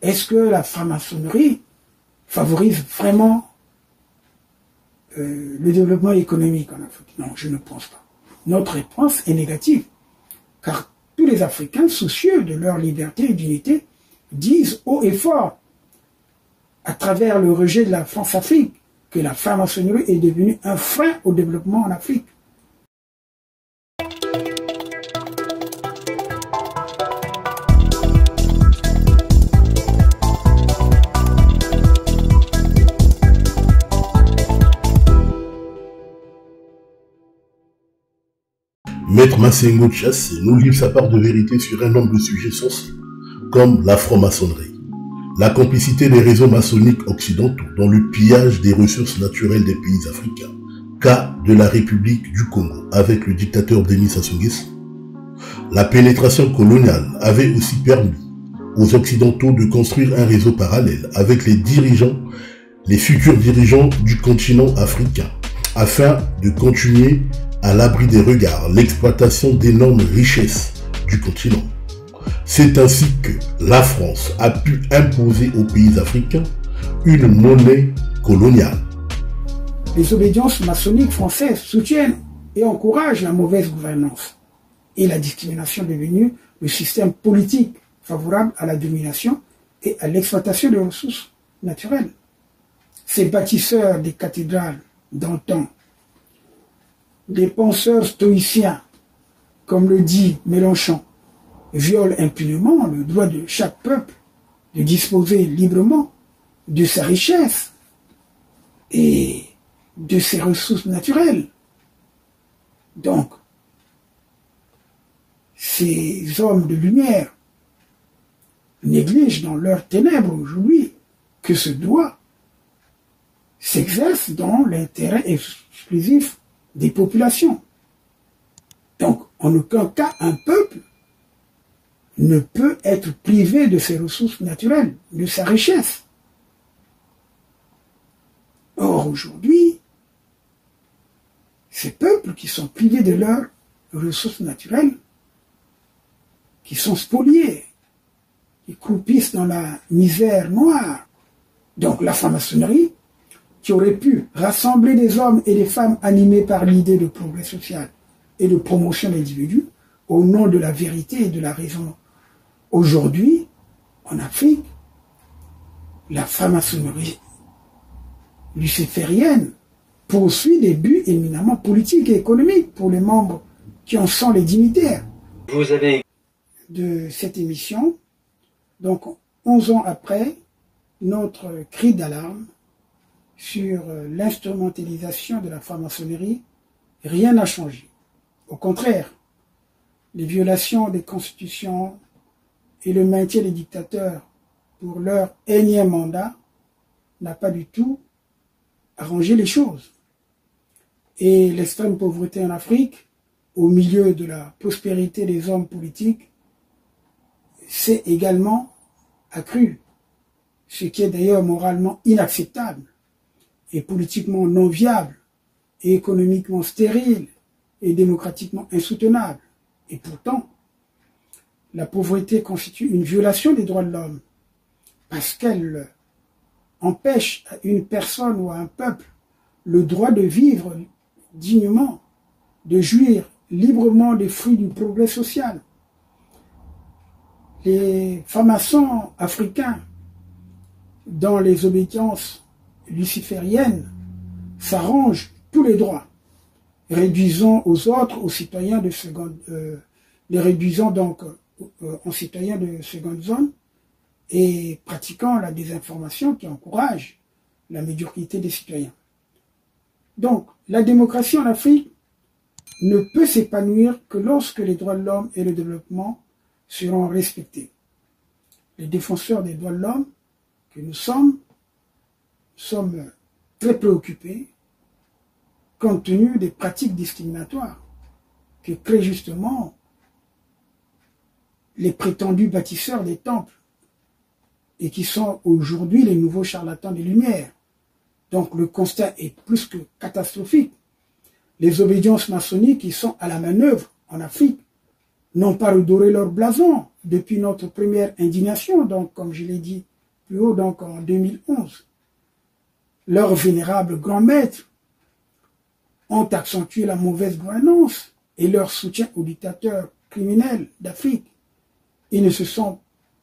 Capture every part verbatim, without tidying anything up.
est-ce que la franc-maçonnerie favorise vraiment euh, le développement économique en Afrique? Non, je ne pense pas. Notre réponse est négative, car tous les Africains soucieux de leur liberté et d'unité disent haut et fort, à travers le rejet de la France-Afrique, que la franc-maçonnerie est devenue un frein au développement en Afrique. Maître Massengo Tchassé nous livre sa part de vérité sur un nombre de sujets sensibles, comme la franc-maçonnerie, la complicité des réseaux maçonniques occidentaux dans le pillage des ressources naturelles des pays africains, cas de la République du Congo avec le dictateur Denis Sassou Nguesso. La pénétration coloniale avait aussi permis aux Occidentaux de construire un réseau parallèle avec les dirigeants, les futurs dirigeants du continent africain, afin de continuer à l'abri des regards l'exploitation d'énormes richesses du continent. C'est ainsi que la France a pu imposer aux pays africains une monnaie coloniale. Les obédiences maçonniques françaises soutiennent et encouragent la mauvaise gouvernance et la discrimination devenue le système politique favorable à la domination et à l'exploitation des ressources naturelles. Ces bâtisseurs des cathédrales d'antan, des penseurs stoïciens, comme le dit Mélenchon, violent impunément le droit de chaque peuple de disposer librement de sa richesse et de ses ressources naturelles. Donc, ces hommes de lumière négligent dans leurs ténèbres aujourd'hui que ce droit s'exerce dans l'intérêt exclusif des populations. Donc, en aucun cas, un peuple ne peut être privé de ses ressources naturelles, de sa richesse. Or, aujourd'hui, ces peuples qui sont privés de leurs ressources naturelles, qui sont spoliés, qui croupissent dans la misère noire. Donc, la franc-maçonnerie, qui aurait pu rassembler des hommes et des femmes animés par l'idée de progrès social et de promotion de l'individu au nom de la vérité et de la raison. Aujourd'hui, en Afrique, la franc-maçonnerie luciférienne poursuit des buts éminemment politiques et économiques pour les membres qui en sont les dignitaires. Vous avez de cette émission, donc onze ans après, notre cri d'alarme sur l'instrumentalisation de la franc-maçonnerie, rien n'a changé. Au contraire, les violations des constitutions et le maintien des dictateurs pour leur énième mandat n'a pas du tout arrangé les choses. Et l'extrême pauvreté en Afrique, au milieu de la prospérité des hommes politiques, s'est également accrue, ce qui est d'ailleurs moralement inacceptable et politiquement non viable, et économiquement stérile, et démocratiquement insoutenable. Et pourtant, la pauvreté constitue une violation des droits de l'homme, parce qu'elle empêche à une personne ou à un peuple le droit de vivre dignement, de jouir librement des fruits du progrès social. Les francs-maçons africains, dans les obédiences luciférienne, s'arrange tous les droits, réduisant aux autres, aux citoyens de seconde, euh, les réduisant donc euh, en citoyens de seconde zone et pratiquant la désinformation qui encourage la médiocrité des citoyens. Donc, la démocratie en Afrique ne peut s'épanouir que lorsque les droits de l'homme et le développement seront respectés. Les défenseurs des droits de l'homme que nous sommes sommes très préoccupés compte tenu des pratiques discriminatoires que créent justement les prétendus bâtisseurs des temples et qui sont aujourd'hui les nouveaux charlatans des Lumières. Donc le constat est plus que catastrophique. Les obédiences maçonniques qui sont à la manœuvre en Afrique n'ont pas redoré leur blason depuis notre première indignation, donc comme je l'ai dit plus haut, donc en deux mille onze. Leurs vénérables grands maîtres ont accentué la mauvaise gouvernance et leur soutien aux dictateurs criminels d'Afrique. Ils ne se sont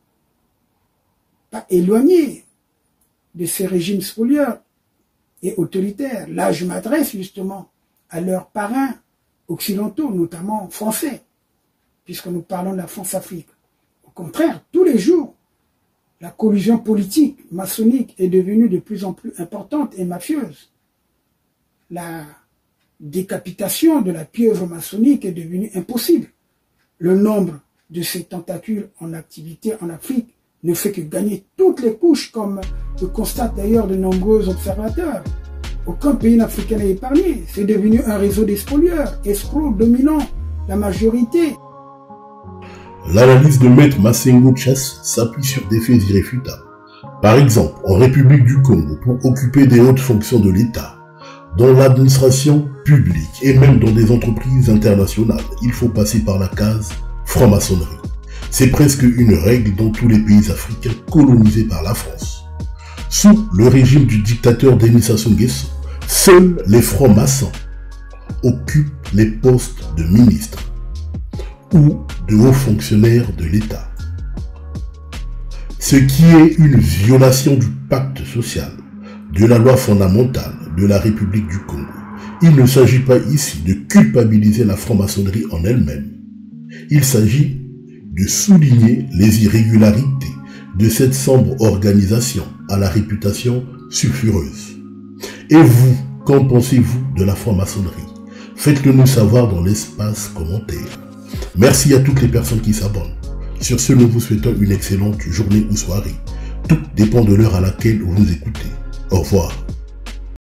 pas éloignés de ces régimes spolieurs et autoritaires. Là, je m'adresse justement à leurs parrains occidentaux, notamment français, puisque nous parlons de la France-Afrique. Au contraire, tous les jours, la collusion politique maçonnique est devenue de plus en plus importante et mafieuse. La décapitation de la pieuvre maçonnique est devenue impossible. Le nombre de ces tentacules en activité en Afrique ne fait que gagner toutes les couches, comme le constatent d'ailleurs de nombreux observateurs. Aucun pays africain n'est épargné. C'est devenu un réseau d'espolieurs, escrocs dominant la majorité. L'analyse de Maître Massengo Tchasse s'appuie sur des faits irréfutables. Par exemple, en République du Congo, pour occuper des hautes fonctions de l'État, dans l'administration publique et même dans des entreprises internationales, il faut passer par la case franc-maçonnerie. C'est presque une règle dans tous les pays africains colonisés par la France. Sous le régime du dictateur Denis Sassou Nguesso, seuls les francs-maçons occupent les postes de ministres ou de hauts fonctionnaires de l'État. Ce qui est une violation du pacte social, de la loi fondamentale de la République du Congo. Il ne s'agit pas ici de culpabiliser la franc-maçonnerie en elle-même. Il s'agit de souligner les irrégularités de cette sombre organisation à la réputation sulfureuse. Et vous, qu'en pensez-vous de la franc-maçonnerie? Faites-le nous savoir dans l'espace commentaire. Merci à toutes les personnes qui s'abonnent. Sur ce, nous vous souhaitons une excellente journée ou soirée. Tout dépend de l'heure à laquelle vous nous écoutez. Au revoir.